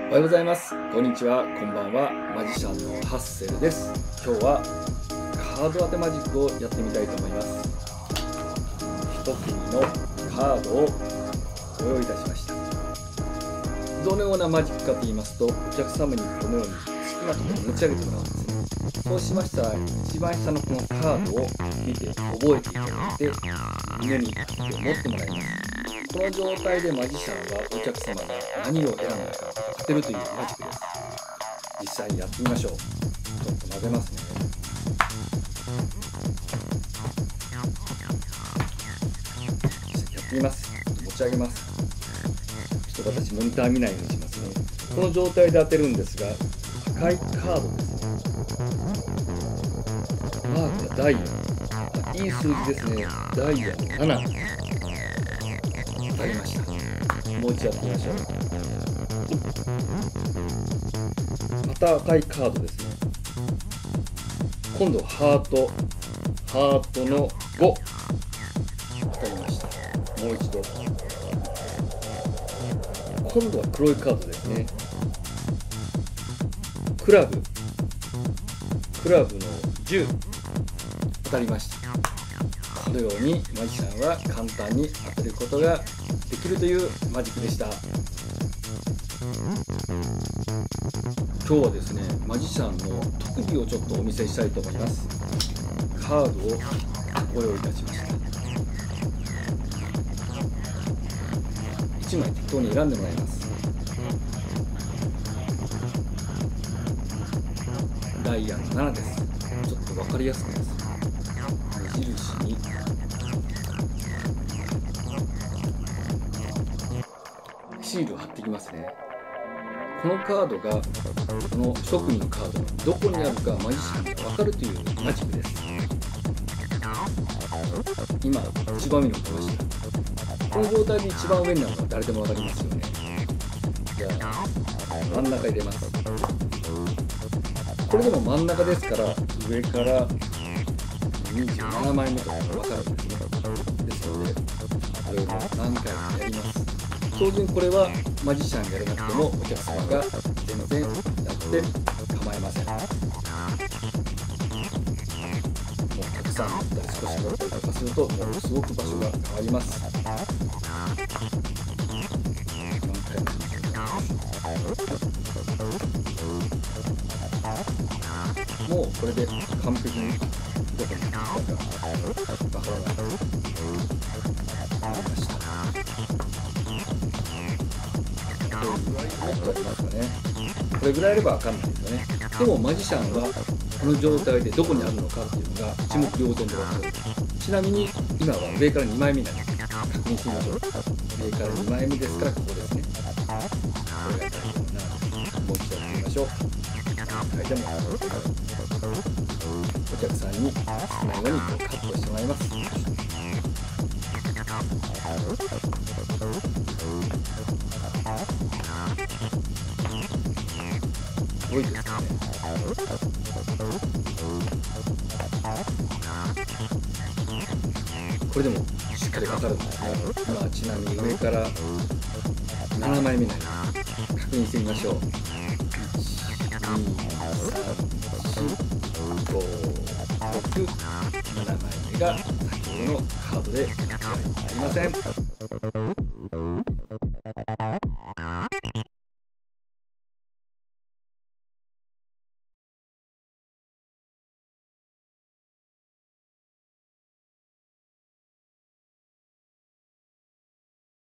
おはようございます。こんにちは。こんばんは。マジシャンのハッセルです。今日はカード当てマジックをやってみたいと思います。一組のカードをご用意いたしました。どのようなマジックかと言いますと、お客様にこのように好きなところに持ち上げてもらうんですね。そうしましたら、一番下のこのカードを見て覚えていただいて、胸に持ってもらいます。この状態でマジシャンはお客様が何を選んだか当てるというマジックです。実際にやってみましょう。ちょっと混ぜますね。やってみます。持ち上げます。ちょっと私モニター見ないようにしますね。この状態で当てるんですが、赤いカードですね。マークはダイヤ。いい数字ですね。ダイヤ7。当たりました。もう一度やってみましょう。また赤いカードですね。今度はハートの5。当たりました。もう一度。今度は黒いカードですね。クラブの10。当たりました。このようにマジシャンは簡単に当てることができるというマジックでした。今日はですね、マジシャンの特技をちょっとお見せしたいと思います。カードをご用意いたしました。1枚適当に選んでもらいます。ダイヤの7です。ちょっと分かりやすくです。目印にシールを貼っていきますね。このカードがこの一組のカードのどこにあるかマジシャンが分かるというマジックです。今一番上に置きました。この状態で一番上になるのは誰でも分かりますよね。じゃあ真ん中入れます。これでも真ん中ですから上から27枚目とかが分かるんですね。ですのでこれを何回もやります。当然これはマジシャンやらなくてもお客様が全然やって構いません。もうたくさん乗ったり少し乗ったりとかするともうすごく場所が変わります。何回ももうこれで完璧にどこに行ったかわからないと思いました。もっとありますかね。これぐらいあれば分かんないですよね。でもマジシャンはこの状態でどこにあるのかっていうのが一目瞭然で分かる。ちなみに今は上から2枚目になります。確認してみましょう。上から2枚目ですからここですね。これが大事だな。もう一度やってみましょう。はい、でもお客さんに少ないようにカットしてもらいます。すごいですね。これでもしっかり分かるんですね。今ちなみに上から7枚目になります。確認してみましょう。1、2、3、4、5、6、7枚目が先ほどのカードで間違いありません。